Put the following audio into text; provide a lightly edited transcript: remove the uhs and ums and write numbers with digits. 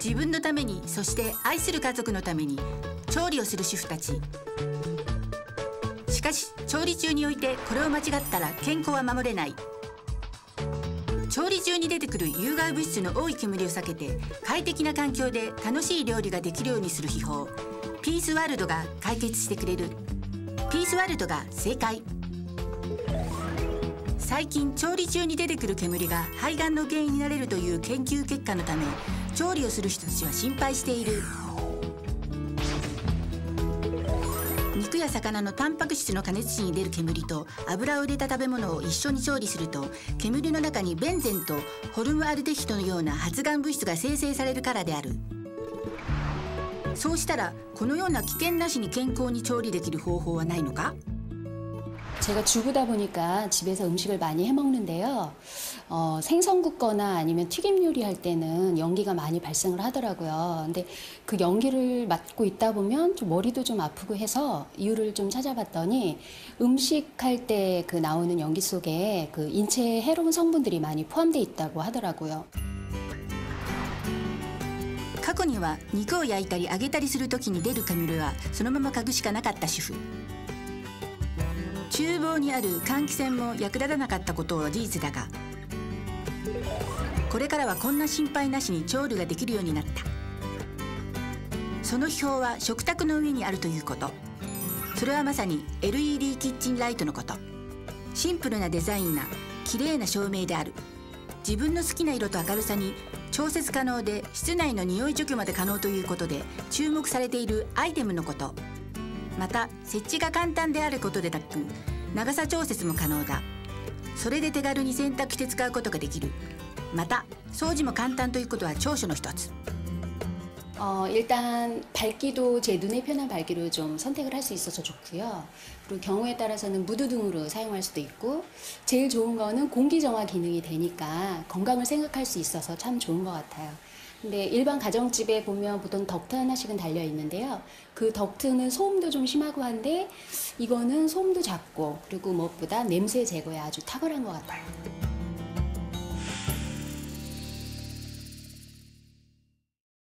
自分のために、そして愛する家族のために調理をする主婦たち。しかし調理中においてこれを間違ったら健康は守れない。調理中に出てくる有害物質の多い煙を避けて快適な環境で楽しい料理ができるようにする秘法、ピースワールドが解決してくれる。ピースワールドが正解。最近調理中に出てくる煙が肺がんの原因になれるという研究結果のため、調理をする人たちは心配している。肉や魚のタンパク質の加熱時に出る煙と油を入れた食べ物を一緒に調理すると、煙の中にベンゼンとホルムアルデヒドのような発がん物質が生成されるからである。そうしたらこのような危険なしに健康に調理できる方法はないのか？ 제가 주부다 보니까 집에서 음식을 많이 해 먹는데요. 생선 굽거나 아니면 튀김 요리할 때는 연기가 많이 발생을 하더라고요. 근데 그 연기를 맡고 있다 보면 좀 머리도 좀 아프고 해서 이유를 좀 찾아봤더니 음식할 때 그 나오는 연기 속에 그 인체에 해로운 성분들이 많이 포함되어 있다고 하더라고요. 過去には肉を焼いたり揚げたりする時に出る煙はそのまま嗅ぐしかなかった主婦。厨房にある換気扇も役立たなかったことは事実だが、これからはこんな心配なしに調理ができるようになった。その秘宝は食卓の上にあるということ。それはまさに LED キッチンライトのこと。シンプルなデザインな綺麗な照明である。自分の好きな色と明るさに調節可能で室内の匂い除去まで可能ということで注目されているアイテムのこと。また設置が簡単であることでなく長さ調節も可能だ。それで手軽に洗濯して使うことができる。また掃除も簡単ということは長所の一つ。 일단 밝기도 제 눈에 편한 밝기로 좀 선택을 할 수 있어서 좋고요. 그리고 경우에 따라서는 무드 등으로 사용할 수도 있고, 제일 좋은 거는 공기 정화 기능이 되니까 건강을 생각할 수 있어서 참 좋은 것 같아요. 근데 일반 가정집에 보면 보통 덕트 하나씩은 달려 있는데요. 그 덕트는 소음도 좀 심하고 한데 이거는 소음도 작고 그리고 무엇보다 냄새 제거에 아주 탁월한 것 같아요.